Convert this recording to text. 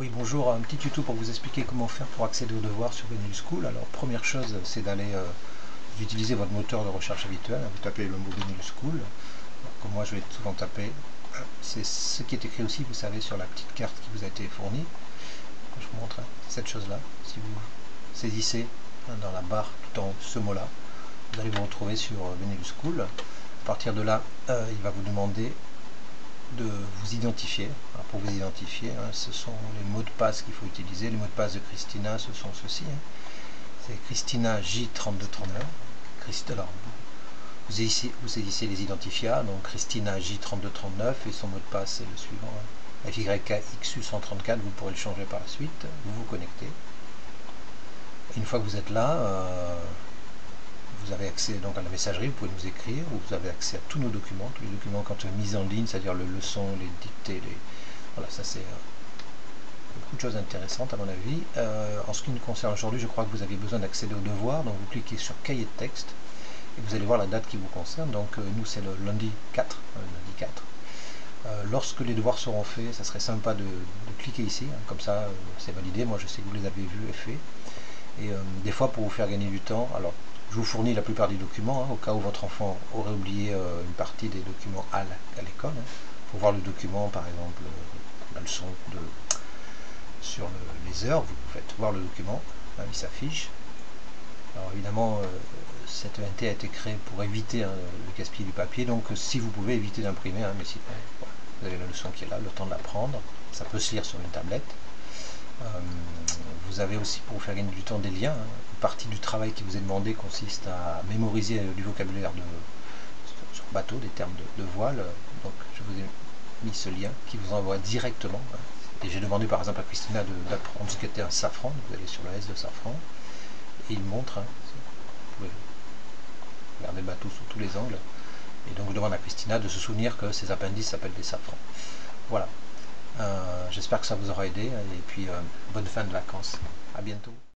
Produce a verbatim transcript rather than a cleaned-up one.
Oui, bonjour, un petit tuto pour vous expliquer comment faire pour accéder aux devoirs sur Benelux School. Alors, première chose, c'est d'aller euh, utiliser votre moteur de recherche habituel. Vous tapez le mot Benelux School. Alors, comme moi, je vais souvent taper. C'est ce qui est écrit aussi, vous savez, sur la petite carte qui vous a été fournie. Je vous montre hein, cette chose-là. Si vous saisissez hein, dans la barre tout en haut ce mot-là, vous allez vous retrouver sur euh, Benelux School. À partir de là, euh, il va vous demander de vous identifier. Alors pour vous identifier, hein, ce sont les mots de passe qu'il faut utiliser. Les mots de passe de Christina, ce sont ceux-ci. Hein. C'est Christina J trente-deux trente-neuf. Christ, alors, vous saisissez, vous saisissez les identifiants, donc Christina J trente-deux trente-neuf, et son mot de passe c'est le suivant. Hein. F Y K X U cent trente-quatre, vous pourrez le changer par la suite. Vous vous connectez. Une fois que vous êtes là, euh, vous avez accès donc à la messagerie, vous pouvez nous écrire, vous avez accès à tous nos documents, tous les documents quand mis en ligne, c'est-à-dire le leçon, les dictées, les... voilà, ça c'est euh, beaucoup de choses intéressantes à mon avis. Euh, en ce qui nous concerne aujourd'hui, je crois que vous avez besoin d'accéder aux devoirs, donc vous cliquez sur cahier de texte, et vous allez voir la date qui vous concerne, donc euh, nous c'est le lundi quatre, euh, lundi quatre. Euh, lorsque les devoirs seront faits, ça serait sympa de, de cliquer ici, hein, comme ça euh, c'est validé, moi je sais que vous les avez vus et faits. Et euh, des fois pour vous faire gagner du temps, alors je vous fournis la plupart des documents, hein, au cas où votre enfant aurait oublié euh, une partie des documents à l'école. Hein, pour voir le document, par exemple, euh, la leçon de, sur le, les heures, vous faites voir le document, hein, il s'affiche. Alors évidemment, euh, cette E N T a été créée pour éviter hein, le gaspillage du papier, donc si vous pouvez éviter d'imprimer, hein, mais si voilà, vous avez la leçon qui est là, le temps de la prendre, ça peut se lire sur une tablette. Euh, vous avez aussi, pour vous faire gagner du temps, des liens. Hein. Une partie du travail qui vous est demandé consiste à mémoriser du vocabulaire de, sur bateau, des termes de, de voile. Donc je vous ai mis ce lien qui vous envoie directement. Hein. Et j'ai demandé par exemple à Christina d'apprendre ce qu'était un safran. Vous allez sur le S de safran et il montre. Hein, vous pouvez regarder le bateau sous tous les angles. Et donc je demande à Christina de se souvenir que ces appendices s'appellent des safrans. Voilà. Euh, J'espère que ça vous aura aidé et puis euh, bonne fin de vacances. À bientôt.